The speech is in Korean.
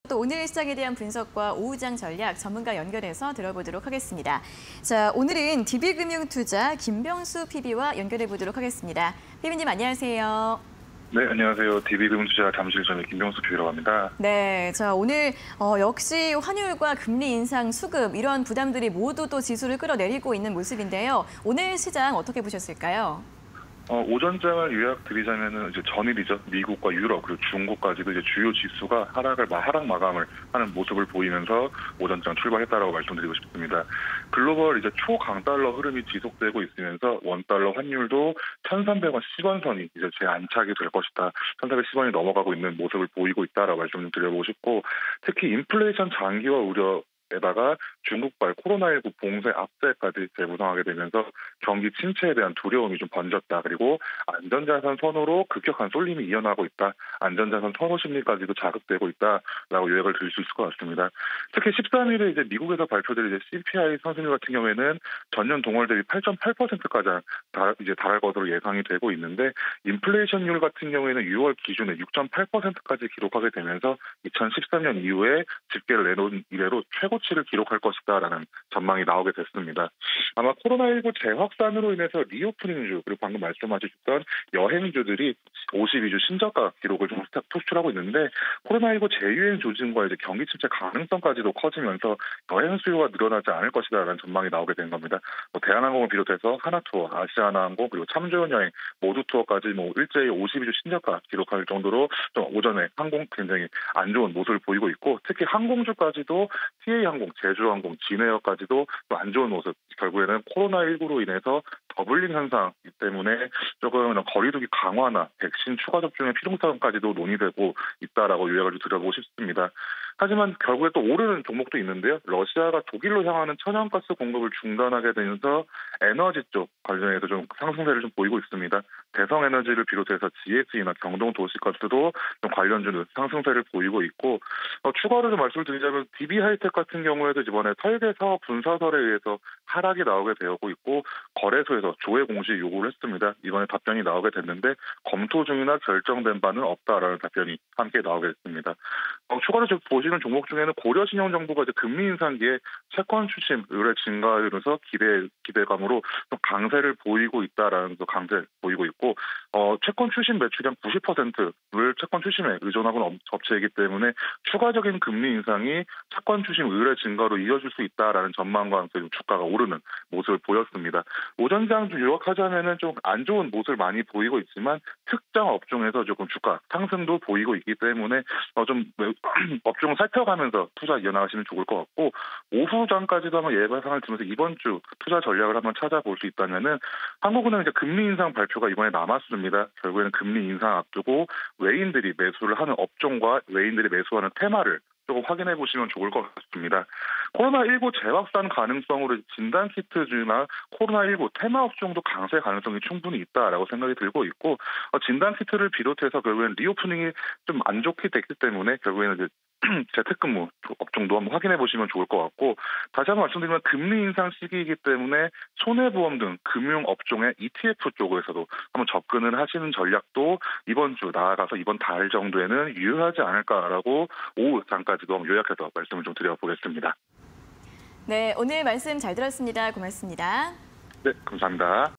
또 오늘 시장에 대한 분석과 오후장 전략 전문가 연결해서 들어보도록 하겠습니다. 자, 오늘은 DB금융투자 김병수 PB와 연결해 보도록 하겠습니다. PB님 안녕하세요. 네, 안녕하세요. DB금융투자 잠실점의 김병수 PB라고 합니다. 네, 자 오늘 역시 환율과 금리 인상, 수급 이런 부담들이 모두 또 지수를 끌어내리고 있는 모습인데요. 오늘 시장 어떻게 보셨을까요? 오전장을 요약드리자면은 이제 전일이죠. 미국과 유럽 그리고 중국까지도 이제 주요 지수가 하락 마감을 하는 모습을 보이면서 오전장 출발했다라고 말씀드리고 싶습니다. 글로벌 이제 초강달러 흐름이 지속되고 있으면서 원달러 환율도 1,300원 10원선이 이제 재안착이 될 것이다. 1,410원이 넘어가고 있는 모습을 보이고 있다라고 말씀 좀 드려보고 싶고, 특히 인플레이션 장기화 우려 에다가 중국발 코로나19 봉쇄 압제까지 재구성하게 되면서 경기 침체에 대한 두려움이 좀 번졌다. 그리고 안전자산 선호로 급격한 쏠림이 이어나고 있다. 안전자산 선호 심리까지도 자극되고 있다라고 요약을 드릴 수 있을 것 같습니다. 특히 13일에 이제 미국에서 발표될 이제 CPI 상승률 같은 경우에는 전년 동월 대비 8.8%까지 이제 달할 것으로 예상이 되고 있는데, 인플레이션율 같은 경우에는 6월 기준에 6.8%까지 기록하게 되면서 2013년 이후에 집계를 내놓은 이래로 최고치를 기록할 것이다라는 전망이 나오게 됐습니다. 아마 코로나19 재확산으로 인해서 리오프닝주 그리고 방금 말씀하셨던 여행주들이 52주 신저가 기록을 좀 표출하고 있는데, 코로나19 재유행 조짐과 이제 경기 침체 가능성까지도 커지면서 여행 수요가 늘어나지 않을 것이다라는 전망이 나오게 된 겁니다. 대한항공을 비롯해서 하나투어, 아시아나항공 그리고 참조연여행 모두 투어까지 일제히 52주 신저가 기록할 정도로 좀 오전에 항공 굉장히 안 좋은 모습을 보이고 있고, 특히 항공주까지도 TA항공, 제주항공, 진에어까지도 또 안 좋은 모습. 결국에는 코로나19로 인해서 더블링 현상이기 때문에 조금 거리두기 강화나 백신 추가 접종의 필요성까지도 논의되고 있다라고 요약을 좀 드려보고 싶습니다. 하지만 결국에 또 오르는 종목도 있는데요. 러시아가 독일로 향하는 천연가스 공급을 중단하게 되면서 에너지 쪽 관련해서 좀 상승세를 좀 보이고 있습니다. 대성에너지를 비롯해서 GSE나 경동도시가스도 좀 관련주는 상승세를 보이고 있고, 추가로 좀 말씀을 드리자면 DB하이텍 같은 경우에도 이번에 설계 사업 분사설에 의해서 하락이 나오게 되고 있고, 거래소에서 조회 공시 요구를 했습니다. 이번에 답변이 나오게 됐는데 검토 중이나 결정된 바는 없다라는 답변이 함께 나오게 됐습니다. 추가로 보시는 종목 중에는 고려신용정보가 이제 금리 인상기에 채권 추심 의뢰 증가하면서 기대감으로 좀 강세를 보이고 있다라는 강세 보이고 있고, 채권 추심 매출량 90%를 채권 추심에 의존하고 있는 업체이기 때문에 추가적인 금리 인상이 채권 추심 의뢰 증가로 이어질 수 있다라는 전망과 함께 주가가 오르는 모습을 보였습니다. 오전장 요약하자면은 좀 안 좋은 모습을 많이 보이고 있지만 특정 업종에서 조금 주가 상승도 보이고 있기 때문에 좀 업종을 살펴가면서 투자 이어나가시면 좋을 것 같고, 오후장까지도 한번 예상을 들으면서 이번 주 투자 전략을 한번 찾아볼 수 있다면은, 한국은행 이제 금리 인상 발표가 이번에 남았습니다. 결국에는 금리 인상 앞두고 외인들이 매수를 하는 업종과 외인들이 매수하는 테마를 조금 확인해 보시면 좋을 것 같습니다. 코로나19 재확산 가능성으로 진단키트주나 코로나19 테마 업종도 강세 가능성이 충분히 있다라고 생각이 들고 있고, 진단키트를 비롯해서 결국에는 리오프닝이 좀 안 좋게 됐기 때문에 결국에는 이제 재택근무 업종도 한번 확인해 보시면 좋을 것 같고, 다시 한번 말씀드리면 금리 인상 시기이기 때문에 손해보험 등 금융 업종의 ETF 쪽에서도 한번 접근을 하시는 전략도 이번 주 나아가서 이번 달 정도에는 유효하지 않을까라고 오후장까지도 한번 요약해서 말씀을 좀 드려보겠습니다. 네, 오늘 말씀 잘 들었습니다. 고맙습니다. 네, 감사합니다.